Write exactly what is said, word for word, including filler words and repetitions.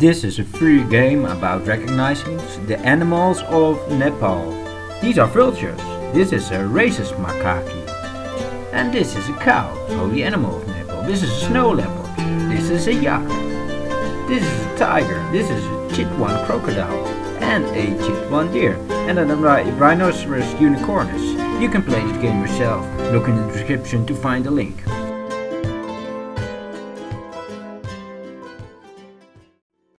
This is a free game about recognizing the animals of Nepal. These are vultures. This is a rhesus macaque. And this is a cow, holy animal of Nepal. This is a snow leopard. This is a yak. This is a tiger. This is a Chitwan crocodile. And a Chitwan deer. And a rhinoceros unicornus. You can play this game yourself. Look in the description to find the link.